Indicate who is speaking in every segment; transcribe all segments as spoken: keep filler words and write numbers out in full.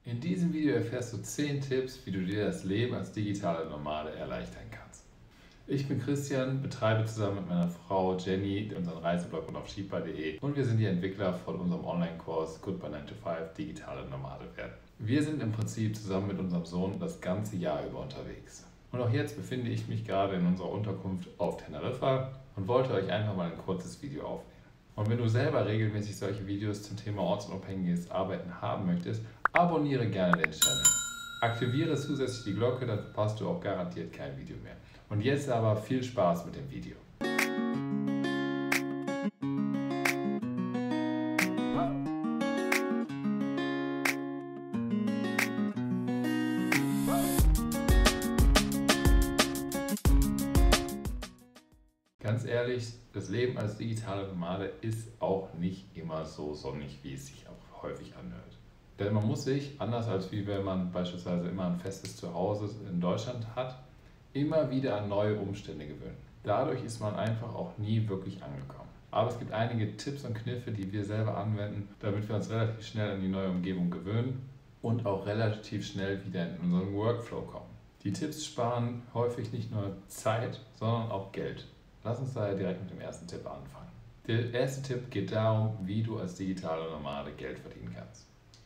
Speaker 1: In diesem Video erfährst du zehn Tipps, wie du dir das Leben als digitale Nomade erleichtern kannst. Ich bin Christian, betreibe zusammen mit meiner Frau Jenny unseren Reiseblog und auf sheetbuy punkt de und wir sind die Entwickler von unserem Online-Kurs Goodbye nine to five Digitale Nomade werden. Wir sind im Prinzip zusammen mit unserem Sohn das ganze Jahr über unterwegs. Und auch jetzt befinde ich mich gerade in unserer Unterkunft auf Teneriffa und wollte euch einfach mal ein kurzes Video aufnehmen. Und wenn du selber regelmäßig solche Videos zum Thema ortsunabhängiges Arbeiten haben möchtest, abonniere gerne den Channel. Aktiviere zusätzlich die Glocke, dann verpasst du auch garantiert kein Video mehr. Und jetzt aber viel Spaß mit dem Video. Ganz ehrlich, das Leben als digitale Nomade ist auch nicht immer so sonnig, wie es sich auch häufig anhört. Denn man muss sich, anders als wie wenn man beispielsweise immer ein festes Zuhause in Deutschland hat, immer wieder an neue Umstände gewöhnen. Dadurch ist man einfach auch nie wirklich angekommen. Aber es gibt einige Tipps und Kniffe, die wir selber anwenden, damit wir uns relativ schnell an die neue Umgebung gewöhnen und auch relativ schnell wieder in unseren Workflow kommen. Die Tipps sparen häufig nicht nur Zeit, sondern auch Geld. Lass uns daher direkt mit dem ersten Tipp anfangen. Der erste Tipp geht darum, wie du als digitale Nomade Geld verdienen kannst.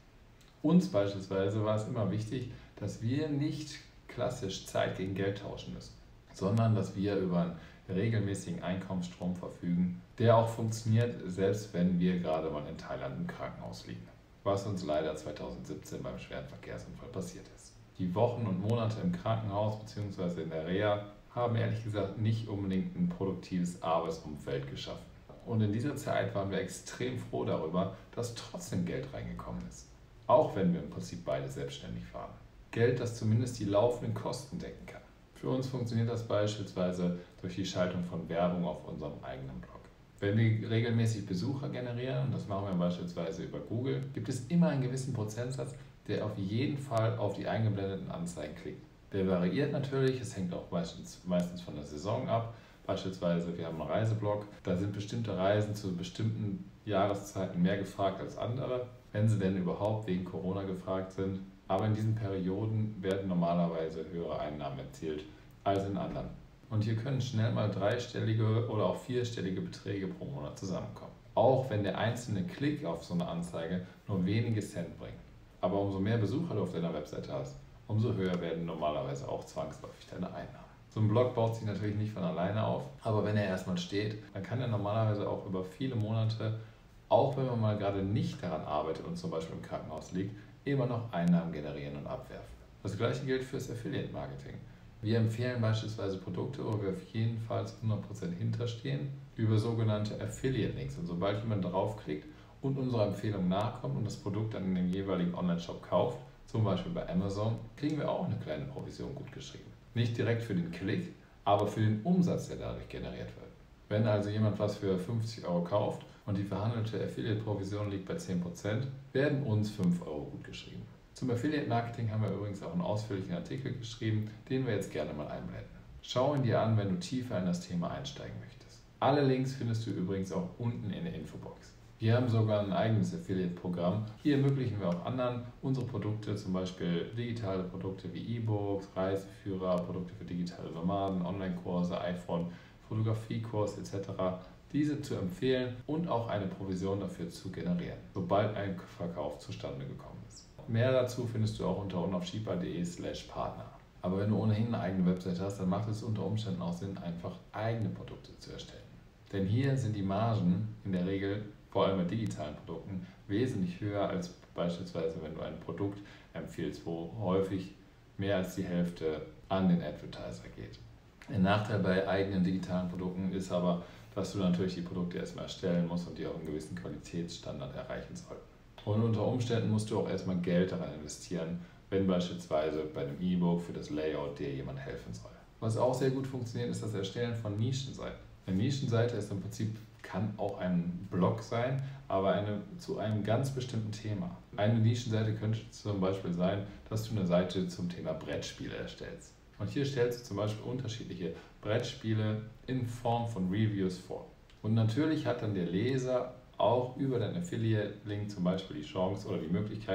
Speaker 1: Uns beispielsweise war es immer wichtig, dass wir nicht klassisch Zeit gegen Geld tauschen müssen, sondern dass wir über einen regelmäßigen Einkommensstrom verfügen, der auch funktioniert, selbst wenn wir gerade mal in Thailand im Krankenhaus liegen. Was uns leider zweitausendsiebzehn beim schweren Verkehrsunfall passiert ist. Die Wochen und Monate im Krankenhaus bzw. in der Reha haben ehrlich gesagt nicht unbedingt ein produktives Arbeitsumfeld geschaffen. Und in dieser Zeit waren wir extrem froh darüber, dass trotzdem Geld reingekommen ist. Auch wenn wir im Prinzip beide selbstständig waren. Geld, das zumindest die laufenden Kosten decken kann. Für uns funktioniert das beispielsweise durch die Schaltung von Werbung auf unserem eigenen Blog. Wenn wir regelmäßig Besucher generieren, und das machen wir beispielsweise über Google, gibt es immer einen gewissen Prozentsatz, der auf jeden Fall auf die eingeblendeten Anzeigen klickt. Der variiert natürlich, es hängt auch meistens, meistens von der Saison ab. Beispielsweise, wir haben einen Reiseblog, da sind bestimmte Reisen zu bestimmten Jahreszeiten mehr gefragt als andere, wenn sie denn überhaupt wegen Corona gefragt sind. Aber in diesen Perioden werden normalerweise höhere Einnahmen erzielt als in anderen. Und hier können schnell mal dreistellige oder auch vierstellige Beträge pro Monat zusammenkommen. Auch wenn der einzelne Klick auf so eine Anzeige nur wenige Cent bringt. Aber umso mehr Besucher du auf deiner Webseite hast, umso höher werden normalerweise auch zwangsläufig deine Einnahmen. So ein Blog baut sich natürlich nicht von alleine auf, aber wenn er erstmal steht, dann kann er normalerweise auch über viele Monate, auch wenn man mal gerade nicht daran arbeitet und zum Beispiel im Krankenhaus liegt, immer noch Einnahmen generieren und abwerfen. Das gleiche gilt fürs Affiliate Marketing. Wir empfehlen beispielsweise Produkte, wo wir auf jeden Fall hundert Prozent hinterstehen, über sogenannte Affiliate Links. Und sobald jemand draufklickt und unserer Empfehlung nachkommt und das Produkt dann in dem jeweiligen Online-Shop kauft, zum Beispiel bei Amazon, kriegen wir auch eine kleine Provision gut geschrieben. Nicht direkt für den Klick, aber für den Umsatz, der dadurch generiert wird. Wenn also jemand was für fünfzig Euro kauft und die verhandelte Affiliate-Provision liegt bei zehn Prozent, werden uns fünf Euro gut geschrieben. Zum Affiliate-Marketing haben wir übrigens auch einen ausführlichen Artikel geschrieben, den wir jetzt gerne mal einblenden. Schau ihn dir an, wenn du tiefer in das Thema einsteigen möchtest. Alle Links findest du übrigens auch unten in der Infobox. Wir haben sogar ein eigenes Affiliate-Programm. Hier ermöglichen wir auch anderen unsere Produkte, zum Beispiel digitale Produkte wie E-Books, Reiseführer, Produkte für digitale Nomaden, Online-Kurse, iPhone, Fotografiekurs et cetera, diese zu empfehlen und auch eine Provision dafür zu generieren, sobald ein Verkauf zustande gekommen ist. Mehr dazu findest du auch unter auf sheetbuy punkt de slash partner. Aber wenn du ohnehin eine eigene Website hast, dann macht es unter Umständen auch Sinn, einfach eigene Produkte zu erstellen. Denn hier sind die Margen in der Regel, vor allem bei digitalen Produkten, wesentlich höher als beispielsweise, wenn du ein Produkt empfiehlst, wo häufig mehr als die Hälfte an den Advertiser geht. Der Nachteil bei eigenen digitalen Produkten ist aber, dass du natürlich die Produkte erstmal erstellen musst und die auch einen gewissen Qualitätsstandard erreichen sollten. Und unter Umständen musst du auch erstmal Geld daran investieren, wenn beispielsweise bei einem E-Book für das Layout dir jemand helfen soll. Was auch sehr gut funktioniert, ist das Erstellen von Nischenseiten. Eine Nischenseite ist im Prinzip, kann auch ein Blog sein, aber eine, zu einem ganz bestimmten Thema. Eine Nischenseite könnte zum Beispiel sein, dass du eine Seite zum Thema Brettspiele erstellst. Und hier stellst du zum Beispiel unterschiedliche Brettspiele in Form von Reviews vor. Und natürlich hat dann der Leser auch über deinen Affiliate-Link zum Beispiel die Chance oder die Möglichkeit,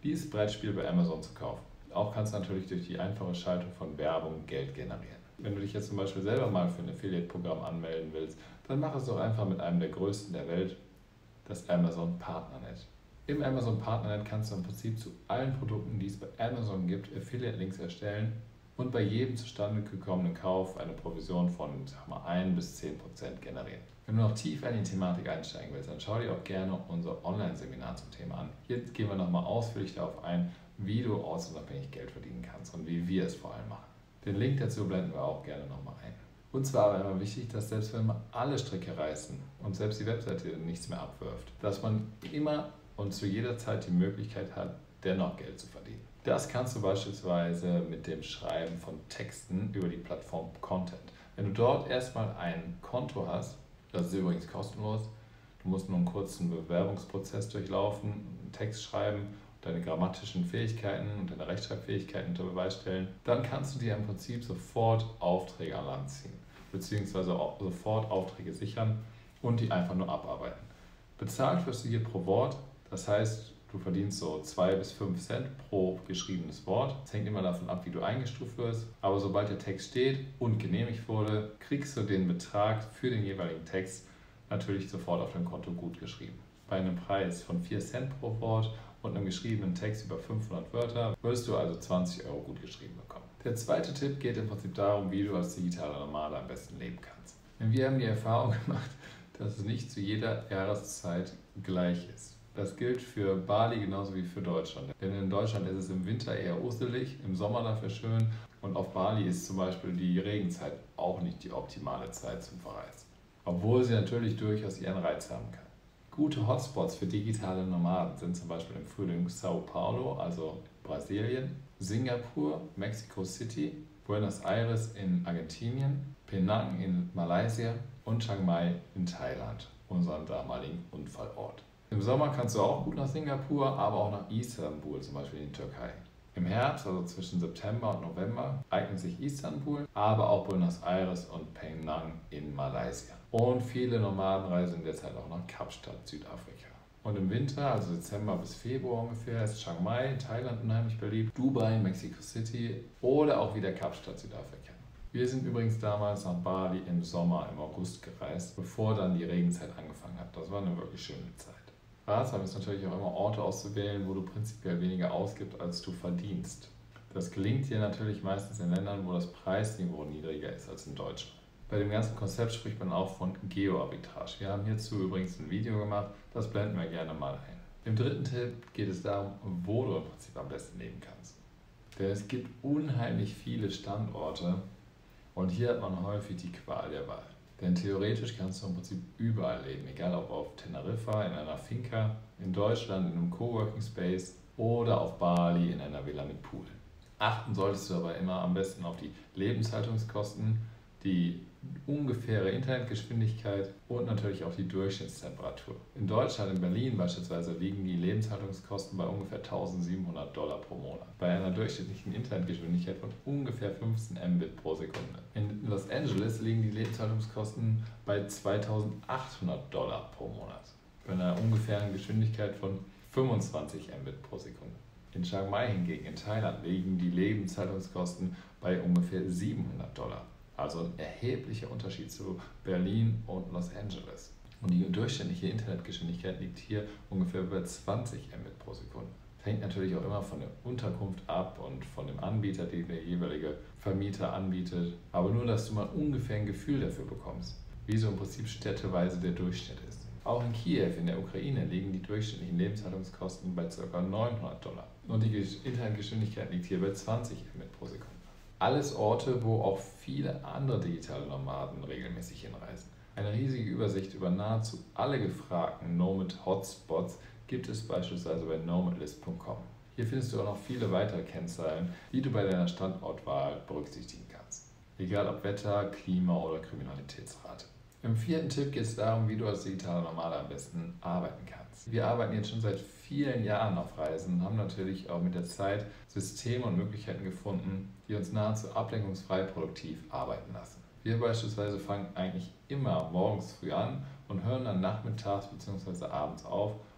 Speaker 1: dieses Brettspiel bei Amazon zu kaufen. Auch kannst du natürlich durch die einfache Schaltung von Werbung Geld generieren. Wenn du dich jetzt zum Beispiel selber mal für ein Affiliate-Programm anmelden willst, dann mach es doch einfach mit einem der größten der Welt, das Amazon Partnernet. Im Amazon Partnernet kannst du im Prinzip zu allen Produkten, die es bei Amazon gibt, Affiliate-Links erstellen und bei jedem zustande gekommenen Kauf eine Provision von sag mal, ein bis zehn Prozent generieren. Wenn du noch tiefer in die Thematik einsteigen willst, dann schau dir auch gerne unser Online-Seminar zum Thema an. Hier gehen wir nochmal ausführlich darauf ein, wie du ortsunabhängig Geld verdienen kannst und wie wir es vor allem machen. Den Link dazu blenden wir auch gerne nochmal ein. Uns war aber immer wichtig, dass selbst wenn wir alle Stricke reißen und selbst die Webseite nichts mehr abwirft, dass man immer und zu jeder Zeit die Möglichkeit hat, dennoch Geld zu verdienen. Das kannst du beispielsweise mit dem Schreiben von Texten über die Plattform Content. Wenn du dort erstmal ein Konto hast, das ist übrigens kostenlos, du musst nur einen kurzen Bewerbungsprozess durchlaufen, einen Text schreiben, deine grammatischen Fähigkeiten und deine Rechtschreibfähigkeiten unter Beweis stellen, dann kannst du dir im Prinzip sofort Aufträge an Land ziehen, beziehungsweise auch sofort Aufträge sichern und die einfach nur abarbeiten. Bezahlt wirst du hier pro Wort, das heißt, du verdienst so zwei bis fünf Cent pro geschriebenes Wort. Es hängt immer davon ab, wie du eingestuft wirst, aber sobald der Text steht und genehmigt wurde, kriegst du den Betrag für den jeweiligen Text natürlich sofort auf dein Konto gut geschrieben. Bei einem Preis von vier Cent pro Wort und einem geschriebenen Text über fünfhundert Wörter wirst du also zwanzig Euro gut geschrieben bekommen. Der zweite Tipp geht im Prinzip darum, wie du als digitaler Nomade am besten leben kannst. Denn wir haben die Erfahrung gemacht, dass es nicht zu jeder Jahreszeit gleich ist. Das gilt für Bali genauso wie für Deutschland. Denn in Deutschland ist es im Winter eher uselig, im Sommer dafür schön und auf Bali ist zum Beispiel die Regenzeit auch nicht die optimale Zeit zum Verreisen. Obwohl sie natürlich durchaus ihren Reiz haben kann. Gute Hotspots für digitale Nomaden sind zum Beispiel im Frühling Sao Paulo, also Brasilien, Singapur, Mexico City, Buenos Aires in Argentinien, Penang in Malaysia und Chiang Mai in Thailand, unserem damaligen Unfallort. Im Sommer kannst du auch gut nach Singapur, aber auch nach Istanbul, zum Beispiel in die Türkei. Im Herbst, also zwischen September und November, eignet sich Istanbul, aber auch Buenos Aires und Penang in Malaysia. Und viele Nomaden reisen derzeit auch nach Kapstadt, Südafrika. Und im Winter, also Dezember bis Februar ungefähr, ist Chiang Mai in Thailand unheimlich beliebt, Dubai, Mexico City oder auch wieder Kapstadt, Südafrika. Wir sind übrigens damals nach Bali im Sommer, im August gereist, bevor dann die Regenzeit angefangen hat. Das war eine wirklich schöne Zeit. Ratsam ist natürlich auch immer Orte auszuwählen, wo du prinzipiell weniger ausgibst, als du verdienst. Das gelingt dir natürlich meistens in Ländern, wo das Preisniveau niedriger ist als in Deutschland. Bei dem ganzen Konzept spricht man auch von Geo-Arbitrage. Wir haben hierzu übrigens ein Video gemacht, das blenden wir gerne mal ein. Im dritten Tipp geht es darum, wo du im Prinzip am besten leben kannst. Denn es gibt unheimlich viele Standorte und hier hat man häufig die Qual der Wahl. Denn theoretisch kannst du im Prinzip überall leben, egal ob auf Teneriffa, in einer Finca, in Deutschland, in einem Coworking Space oder auf Bali in einer Villa mit Pool. Achten solltest du aber immer am besten auf die Lebenshaltungskosten, die ungefähre Internetgeschwindigkeit und natürlich auch die Durchschnittstemperatur. In Deutschland, in Berlin beispielsweise, liegen die Lebenshaltungskosten bei ungefähr tausendsiebenhundert Dollar pro Monat. Bei einer durchschnittlichen Internetgeschwindigkeit von ungefähr fünfzehn Mbit pro Sekunde. In Los Angeles liegen die Lebenshaltungskosten bei zweitausendachthundert Dollar pro Monat. Bei einer ungefähren Geschwindigkeit von fünfundzwanzig Mbit pro Sekunde. In Chiang Mai hingegen, in Thailand, liegen die Lebenshaltungskosten bei ungefähr siebenhundert Dollar. Also ein erheblicher Unterschied zu Berlin und Los Angeles. Und die durchschnittliche Internetgeschwindigkeit liegt hier ungefähr bei zwanzig Mbit pro Sekunde. Das hängt natürlich auch immer von der Unterkunft ab und von dem Anbieter, den der jeweilige Vermieter anbietet. Aber nur, dass du mal ungefähr ein Gefühl dafür bekommst, wie so im Prinzip städteweise der Durchschnitt ist. Auch in Kiew in der Ukraine liegen die durchschnittlichen Lebenshaltungskosten bei ca. neunhundert Dollar. Und die Internetgeschwindigkeit liegt hier bei zwanzig Mbit pro Sekunde. Alles Orte, wo auch viele andere digitale Nomaden regelmäßig hinreisen. Eine riesige Übersicht über nahezu alle gefragten Nomad-Hotspots gibt es beispielsweise bei nomadlist punkt com. Hier findest du auch noch viele weitere Kennzahlen, die du bei deiner Standortwahl berücksichtigen kannst. Egal ob Wetter, Klima oder Kriminalitätsrate. Im vierten Tipp geht es darum, wie du als digitaler Nomade am besten arbeiten kannst. Wir arbeiten jetzt schon seit vielen Jahren auf Reisen und haben natürlich auch mit der Zeit Systeme und Möglichkeiten gefunden, die uns nahezu ablenkungsfrei produktiv arbeiten lassen. Wir beispielsweise fangen eigentlich immer morgens früh an und hören dann nachmittags bzw. abends auf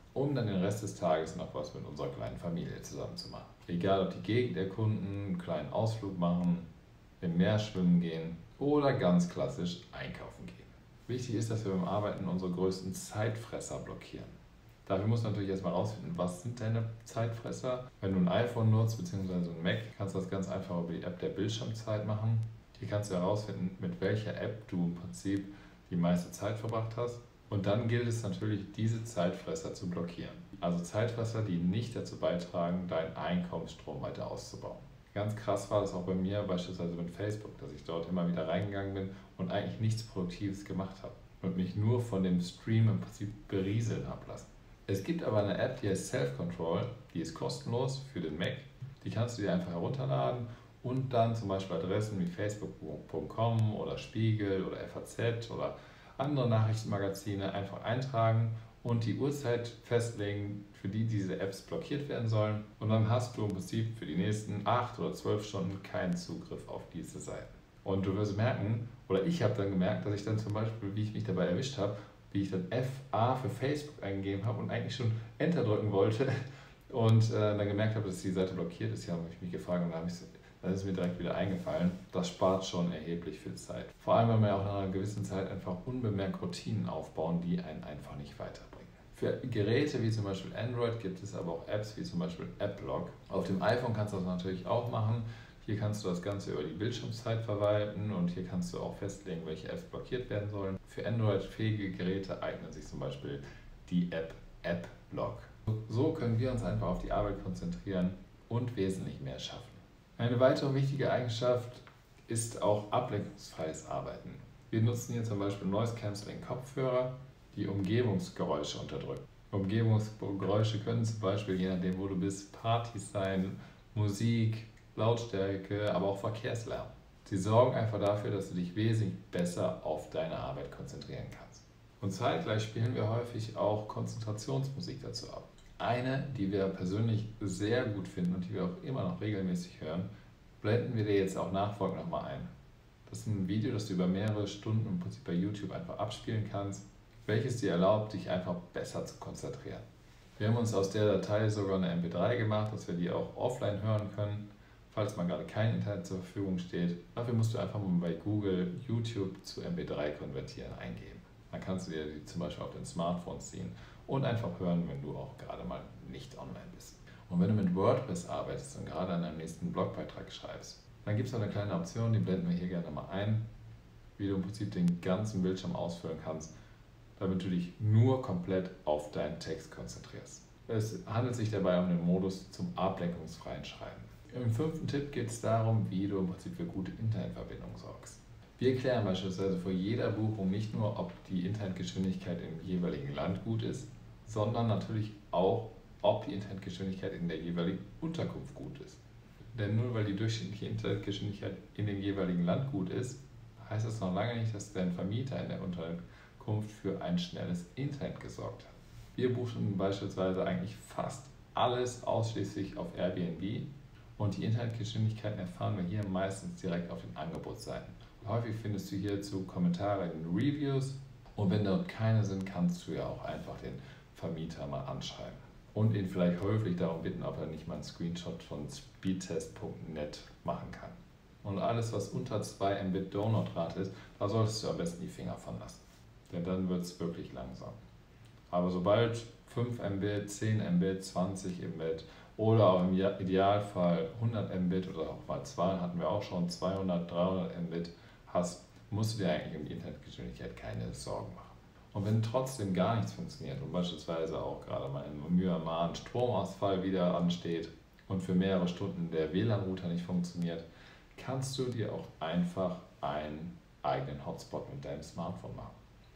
Speaker 1: um dann den Rest des Tages noch was mit unserer kleinen Familie zusammen zu machen. Egal ob die Gegend erkunden, einen kleinen Ausflug machen, im Meer schwimmen gehen oder ganz klassisch einkaufen gehen. Wichtig ist, dass wir beim Arbeiten unsere größten Zeitfresser blockieren. Dafür musst du natürlich erstmal rausfinden, was sind deine Zeitfresser. Wenn du ein iPhone nutzt bzw. ein Mac, kannst du das ganz einfach über die App der Bildschirmzeit machen. Hier kannst du herausfinden, mit welcher App du im Prinzip die meiste Zeit verbracht hast. Und dann gilt es natürlich, diese Zeitfresser zu blockieren. Also Zeitfresser, die nicht dazu beitragen, deinen Einkommensstrom weiter auszubauen. Ganz krass war das auch bei mir, beispielsweise mit Facebook, dass ich dort immer wieder reingegangen bin und eigentlich nichts Produktives gemacht habe und mich nur von dem Stream im Prinzip berieseln habe lassen. Es gibt aber eine App, die heißt Self-Control, die ist kostenlos für den Mac. Die kannst du dir einfach herunterladen und dann zum Beispiel Adressen wie facebook punkt com oder Spiegel oder F A Z oder andere Nachrichtenmagazine einfach eintragen und die Uhrzeit festlegen, für die diese Apps blockiert werden sollen. Und dann hast du im Prinzip für die nächsten acht oder zwölf Stunden keinen Zugriff auf diese Seiten. Und du wirst merken, oder ich habe dann gemerkt, dass ich dann zum Beispiel, wie ich mich dabei erwischt habe, wie ich dann F A für Facebook eingegeben habe und eigentlich schon Enter drücken wollte und äh, dann gemerkt habe, dass die Seite blockiert ist. Ja, habe ich mich gefragt und dann, ich, dann ist mir direkt wieder eingefallen. Das spart schon erheblich viel Zeit. Vor allem, wenn wir auch nach einer gewissen Zeit einfach unbemerkt Routinen aufbauen, die einen einfach nicht weiterbringen. Für Geräte wie zum Beispiel Android gibt es aber auch Apps wie zum Beispiel AppLog. Auf dem iPhone kannst du das natürlich auch machen. Hier kannst du das Ganze über die Bildschirmzeit verwalten und hier kannst du auch festlegen, welche Apps blockiert werden sollen. Für Android-fähige Geräte eignet sich zum Beispiel die App AppLog. So können wir uns einfach auf die Arbeit konzentrieren und wesentlich mehr schaffen. Eine weitere wichtige Eigenschaft ist auch ablenkungsfreies Arbeiten. Wir nutzen hier zum Beispiel Noise Cancelling Kopfhörer, die Umgebungsgeräusche unterdrücken. Umgebungsgeräusche können zum Beispiel, je nachdem wo du bist, Partys sein, Musik, Lautstärke, aber auch Verkehrslärm. Sie sorgen einfach dafür, dass du dich wesentlich besser auf deine Arbeit konzentrieren kannst. Und zeitgleich spielen wir häufig auch Konzentrationsmusik dazu ab. Eine, die wir persönlich sehr gut finden und die wir auch immer noch regelmäßig hören, blenden wir dir jetzt auch nachfolgend nochmal ein. Das ist ein Video, das du über mehrere Stunden im Prinzip bei YouTube einfach abspielen kannst, welches dir erlaubt, dich einfach besser zu konzentrieren. Wir haben uns aus der Datei sogar eine M P drei gemacht, dass wir die auch offline hören können, falls mal gerade kein Internet zur Verfügung steht. Dafür musst du einfach mal bei Google YouTube zu M P drei konvertieren eingeben. Dann kannst du dir die zum Beispiel auf den Smartphone ziehen und einfach hören, wenn du auch gerade mal nicht online bist. Und wenn du mit WordPress arbeitest und gerade an deinem nächsten Blogbeitrag schreibst, dann gibt es noch eine kleine Option, die blenden wir hier gerne mal ein, wie du im Prinzip den ganzen Bildschirm ausfüllen kannst, damit du dich nur komplett auf deinen Text konzentrierst. Es handelt sich dabei um den Modus zum ablenkungsfreien Schreiben. Im fünften Tipp geht es darum, wie du im Prinzip für gute Internetverbindung sorgst. Wir klären beispielsweise vor jeder Buchung nicht nur, ob die Internetgeschwindigkeit im jeweiligen Land gut ist, sondern natürlich auch, ob die Internetgeschwindigkeit in der jeweiligen Unterkunft gut ist. Denn nur weil die durchschnittliche Internetgeschwindigkeit in dem jeweiligen Land gut ist, heißt das noch lange nicht, dass dein Vermieter in der Unterkunft für ein schnelles Internet gesorgt hat. Wir buchen beispielsweise eigentlich fast alles ausschließlich auf Airbnb und die Internetgeschwindigkeiten erfahren wir hier meistens direkt auf den Angebotsseiten. Häufig findest du hierzu Kommentare in den Reviews und wenn dort keine sind, kannst du ja auch einfach den Vermieter mal anschreiben und ihn vielleicht häufig darum bitten, ob er nicht mal einen Screenshot von speedtest punkt net machen kann. Und alles, was unter zwei Mbit Downloadrate ist, da solltest du am besten die Finger von lassen, denn dann wird es wirklich langsam. Aber sobald fünf Mbit, zehn Mbit, zwanzig Mbit oder auch im Idealfall hundert Mbit oder auch mal zwei, hatten wir auch schon zweihundert, dreihundert Mbit hast, musst du dir eigentlich um die Internetgeschwindigkeit keine Sorgen machen. Und wenn trotzdem gar nichts funktioniert und beispielsweise auch gerade mal in Myanmar ein Stromausfall wieder ansteht und für mehrere Stunden der W L A N-Router nicht funktioniert, kannst du dir auch einfach einen eigenen Hotspot mit deinem Smartphone machen.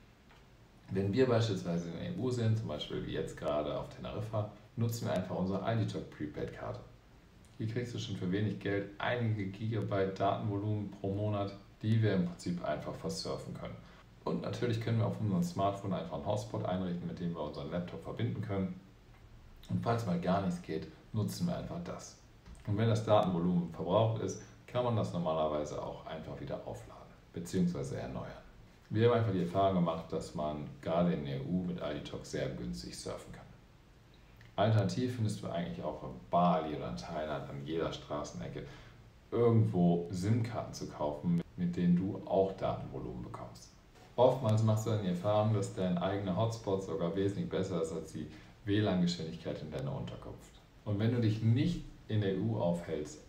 Speaker 1: Wenn wir beispielsweise in der E U sind, zum Beispiel wie jetzt gerade auf Teneriffa, nutzen wir einfach unsere I D Talk Prepaid-Karte. Hier kriegst du schon für wenig Geld einige Gigabyte Datenvolumen pro Monat, die wir im Prinzip einfach versurfen können. Und natürlich können wir auf unserem Smartphone einfach einen Hotspot einrichten, mit dem wir unseren Laptop verbinden können. Und falls mal gar nichts geht, nutzen wir einfach das. Und wenn das Datenvolumen verbraucht ist, kann man das normalerweise auch einfach wieder aufladen bzw. erneuern. Wir haben einfach die Erfahrung gemacht, dass man gerade in der E U mit I D Talk sehr günstig surfen kann. Alternativ findest du eigentlich auch in Bali oder in Thailand an jeder Straßenecke irgendwo SIM-Karten zu kaufen, mit denen du auch Datenvolumen bekommst. Oftmals machst du dann die Erfahrung, dass dein eigener Hotspot sogar wesentlich besser ist als die W L A N-Geschwindigkeit in deiner Unterkunft. Und wenn du dich nicht in der E U aufhältst,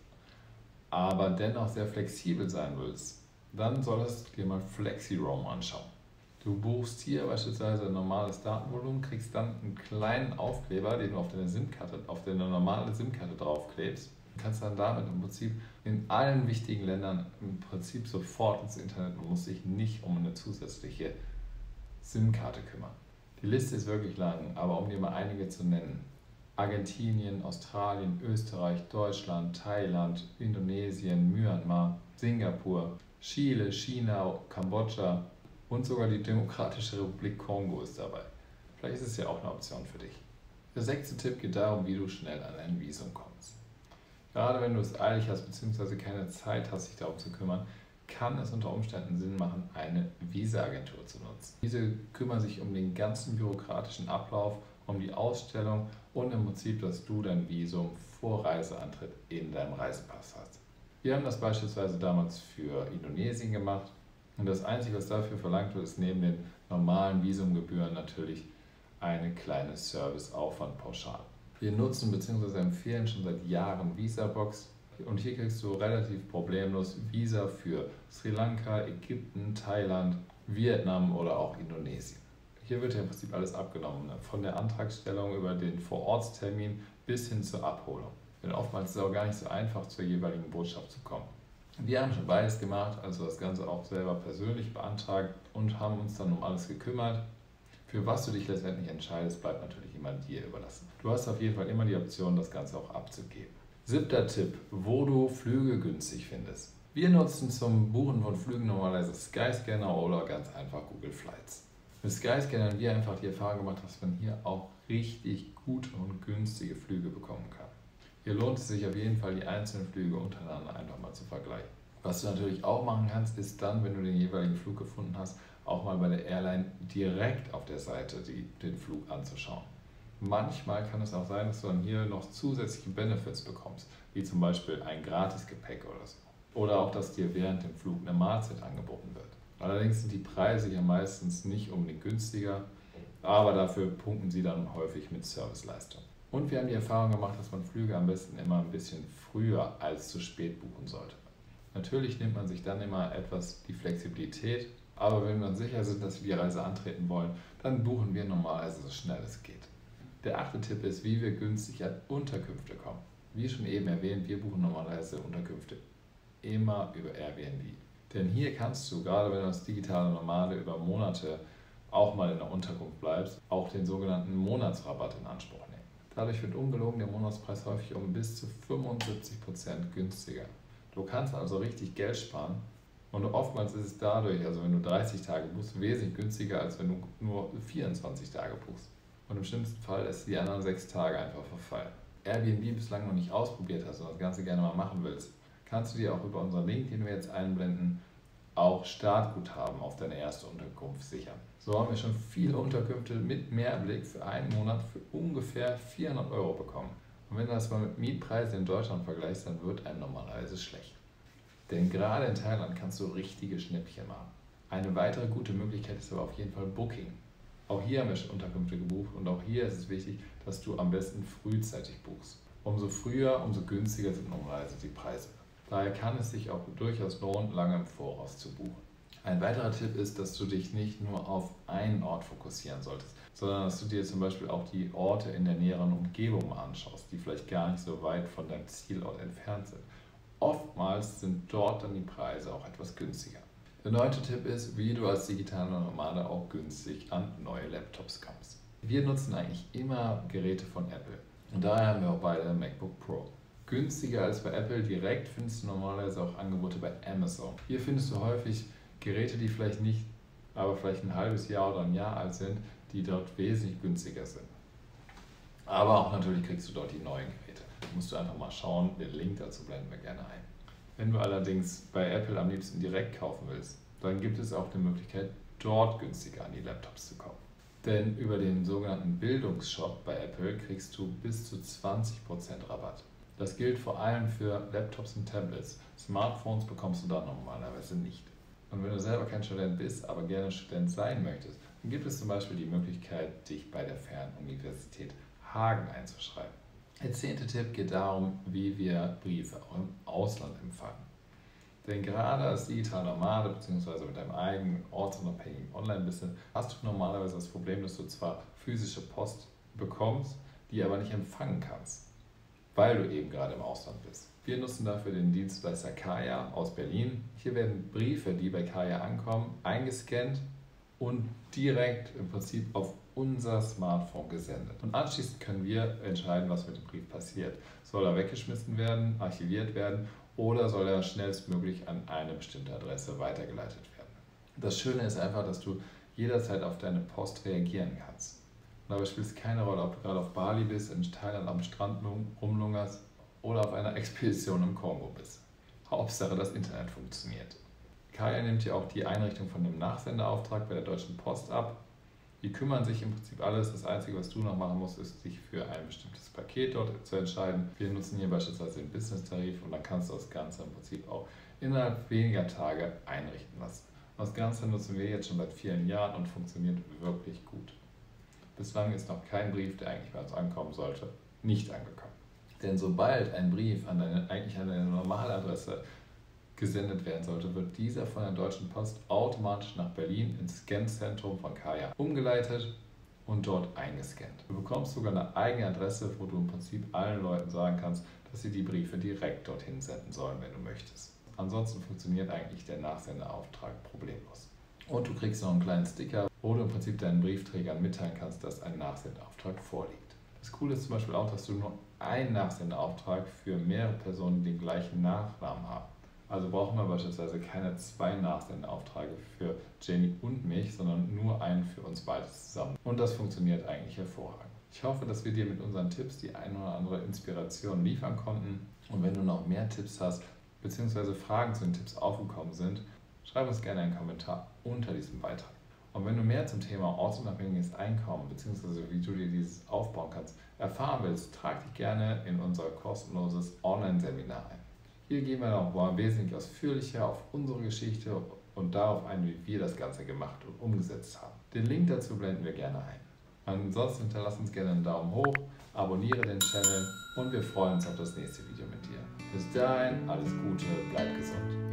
Speaker 1: aber dennoch sehr flexibel sein willst, dann solltest du dir mal FlexiRoam anschauen. Du buchst hier beispielsweise ein normales Datenvolumen, kriegst dann einen kleinen Aufkleber, den du auf deine SIM-Karte, auf deine normale SIM-Karte draufklebst und kannst dann damit im Prinzip in allen wichtigen Ländern im Prinzip sofort ins Internet und musst dich nicht um eine zusätzliche SIM-Karte kümmern. Die Liste ist wirklich lang, aber um dir mal einige zu nennen: Argentinien, Australien, Österreich, Deutschland, Thailand, Indonesien, Myanmar, Singapur, Chile, China, Kambodscha und sogar die Demokratische Republik Kongo ist dabei. Vielleicht ist es ja auch eine Option für dich. Der sechste Tipp geht darum, wie du schnell an ein Visum kommst. Gerade wenn du es eilig hast bzw. keine Zeit hast, dich darum zu kümmern, kann es unter Umständen Sinn machen, eine Visa-Agentur zu nutzen. Diese kümmern sich um den ganzen bürokratischen Ablauf, um die Ausstellung und im Prinzip, dass du dein Visum vor Reiseantritt in deinem Reisepass hast. Wir haben das beispielsweise damals für Indonesien gemacht und das Einzige, was dafür verlangt wird, ist neben den normalen Visumgebühren natürlich eine kleine Serviceaufwandpauschale. Wir nutzen bzw. empfehlen schon seit Jahren Visabox und hier kriegst du relativ problemlos Visa für Sri Lanka, Ägypten, Thailand, Vietnam oder auch Indonesien. Hier wird ja im Prinzip alles abgenommen, von der Antragstellung über den Vorortstermin bis hin zur Abholung. Denn oftmals ist es auch gar nicht so einfach, zur jeweiligen Botschaft zu kommen. Wir haben schon beides gemacht, also das Ganze auch selber persönlich beantragt und haben uns dann um alles gekümmert. Für was du dich letztendlich entscheidest, bleibt natürlich immer dir überlassen. Du hast auf jeden Fall immer die Option, das Ganze auch abzugeben. Siebter Tipp, wo du Flüge günstig findest. Wir nutzen zum Buchen von Flügen normalerweise Skyscanner oder ganz einfach Google Flights. Mit Skyscanner haben wir einfach die Erfahrung gemacht, dass man hier auch richtig gute und günstige Flüge bekommen kann. Hier lohnt es sich auf jeden Fall, die einzelnen Flüge untereinander einfach mal zu vergleichen. Was du natürlich auch machen kannst, ist dann, wenn du den jeweiligen Flug gefunden hast, auch mal bei der Airline direkt auf der Seite die, den Flug anzuschauen. Manchmal kann es auch sein, dass du dann hier noch zusätzliche Benefits bekommst, wie zum Beispiel ein Gratisgepäck oder so. Oder auch, dass dir während dem Flug eine Mahlzeit angeboten wird. Allerdings sind die Preise hier meistens nicht unbedingt günstiger, aber dafür punkten sie dann häufig mit Serviceleistung. Und wir haben die Erfahrung gemacht, dass man Flüge am besten immer ein bisschen früher als zu spät buchen sollte. Natürlich nimmt man sich dann immer etwas die Flexibilität, aber wenn wir uns sicher sind, dass wir die Reise antreten wollen, dann buchen wir normalerweise so schnell es geht. Der achte Tipp ist, wie wir günstig an Unterkünfte kommen. Wie schon eben erwähnt, wir buchen normalerweise Unterkünfte immer über Airbnb. Denn hier kannst du, gerade wenn du als digitale Nomade über Monate auch mal in der Unterkunft bleibst, auch den sogenannten Monatsrabatt in Anspruch nehmen. Dadurch wird ungelogen der Monatspreis häufig um bis zu fünfundsiebzig Prozent günstiger. Du kannst also richtig Geld sparen und oftmals ist es dadurch, also wenn du dreißig Tage buchst, wesentlich günstiger, als wenn du nur vierundzwanzig Tage buchst. Und im schlimmsten Fall ist die anderen sechs Tage einfach verfallen. Airbnb bislang noch nicht ausprobiert hast und das Ganze gerne mal machen willst, kannst du dir auch über unseren Link, den wir jetzt einblenden, auch Startguthaben auf deine erste Unterkunft sichern. So haben wir schon viele Unterkünfte mit Mehrblick für einen Monat für ungefähr vierhundert Euro bekommen. Und wenn du das mal mit Mietpreisen in Deutschland vergleichst, dann wird einem normalerweise schlecht. Denn gerade in Thailand kannst du richtige Schnäppchen machen. Eine weitere gute Möglichkeit ist aber auf jeden Fall Booking. Auch hier haben wir schon Unterkünfte gebucht und auch hier ist es wichtig, dass du am besten frühzeitig buchst. Umso früher, umso günstiger sind normalerweise die Preise. Daher kann es sich auch durchaus lohnen, lange im Voraus zu buchen. Ein weiterer Tipp ist, dass du dich nicht nur auf einen Ort fokussieren solltest, sondern dass du dir zum Beispiel auch die Orte in der näheren Umgebung mal anschaust, die vielleicht gar nicht so weit von deinem Zielort entfernt sind. Oftmals sind dort dann die Preise auch etwas günstiger. Der neunte Tipp ist, wie du als digitaler Nomade auch günstig an neue Laptops kommst. Wir nutzen eigentlich immer Geräte von Apple und daher haben wir auch beide MacBook Pro. Günstiger als bei Apple direkt findest du normalerweise auch Angebote bei Amazon. Hier findest du häufig Geräte, die vielleicht nicht, aber vielleicht ein halbes Jahr oder ein Jahr alt sind, die dort wesentlich günstiger sind. Aber auch natürlich kriegst du dort die neuen Geräte. Da musst du einfach mal schauen, den Link dazu blenden wir gerne ein. Wenn du allerdings bei Apple am liebsten direkt kaufen willst, dann gibt es auch die Möglichkeit, dort günstiger an die Laptops zu kommen. Denn über den sogenannten Bildungsshop bei Apple kriegst du bis zu zwanzig Prozent Rabatt. Das gilt vor allem für Laptops und Tablets. Smartphones bekommst du da normalerweise nicht. Und wenn du selber kein Student bist, aber gerne Student sein möchtest, dann gibt es zum Beispiel die Möglichkeit, dich bei der Fernuniversität Hagen einzuschreiben. Der zehnte Tipp geht darum, wie wir Briefe auch im Ausland empfangen. Denn gerade als digitaler Nomade bzw. mit deinem eigenen ortsunabhängigen Online-Business hast du normalerweise das Problem, dass du zwar physische Post bekommst, die aber nicht empfangen kannst, weil du eben gerade im Ausland bist. Wir nutzen dafür den Dienstleister Kaya aus Berlin. Hier werden Briefe, die bei Kaya ankommen, eingescannt und direkt im Prinzip auf unser Smartphone gesendet. Und anschließend können wir entscheiden, was mit dem Brief passiert. Soll er weggeschmissen werden, archiviert werden oder soll er schnellstmöglich an eine bestimmte Adresse weitergeleitet werden. Das Schöne ist einfach, dass du jederzeit auf deine Post reagieren kannst. Und dabei spielt es keine Rolle, ob du gerade auf Bali bist, in Thailand am Strand rumlungerst oder auf einer Expedition im Kongo bist. Hauptsache, das Internet funktioniert. Kaya nimmt hier auch die Einrichtung von dem Nachsenderauftrag bei der Deutschen Post ab. Die kümmern sich im Prinzip alles. Das Einzige, was du noch machen musst, ist, sich für ein bestimmtes Paket dort zu entscheiden. Wir nutzen hier beispielsweise den Business-Tarif und dann kannst du das Ganze im Prinzip auch innerhalb weniger Tage einrichten lassen. Das Ganze nutzen wir jetzt schon seit vielen Jahren und funktioniert wirklich gut. Bislang ist noch kein Brief, der eigentlich bei uns ankommen sollte, nicht angekommen. Denn sobald ein Brief an deine, eigentlich an deine Normaladresse gesendet werden sollte, wird dieser von der Deutschen Post automatisch nach Berlin ins Scanzentrum von Kaya umgeleitet und dort eingescannt. Du bekommst sogar eine eigene Adresse, wo du im Prinzip allen Leuten sagen kannst, dass sie die Briefe direkt dorthin senden sollen, wenn du möchtest. Ansonsten funktioniert eigentlich der Nachsenderauftrag problemlos. Und du kriegst noch einen kleinen Sticker, wo du im Prinzip deinen Briefträgern mitteilen kannst, dass ein Nachsenderauftrag vorliegt. Das Coole ist zum Beispiel auch, dass du nur einen Nachsenderauftrag für mehrere Personen, die den gleichen Nachnamen haben. Also brauchen wir beispielsweise keine zwei Nachsendeaufträge für Jenny und mich, sondern nur einen für uns beide zusammen. Und das funktioniert eigentlich hervorragend. Ich hoffe, dass wir dir mit unseren Tipps die eine oder andere Inspiration liefern konnten. Und wenn du noch mehr Tipps hast, beziehungsweise Fragen zu den Tipps aufgekommen sind, schreib uns gerne einen Kommentar unter diesem Beitrag. Und wenn du mehr zum Thema ortsunabhängiges Einkommen bzw. wie du dir dieses aufbauen kannst, erfahren willst, trag dich gerne in unser kostenloses Online-Seminar ein. Hier gehen wir noch mal wesentlich ausführlicher auf unsere Geschichte und darauf ein, wie wir das Ganze gemacht und umgesetzt haben. Den Link dazu blenden wir gerne ein. Ansonsten hinterlass uns gerne einen Daumen hoch, abonniere den Channel und wir freuen uns auf das nächste Video mit dir. Bis dahin, alles Gute, bleib gesund.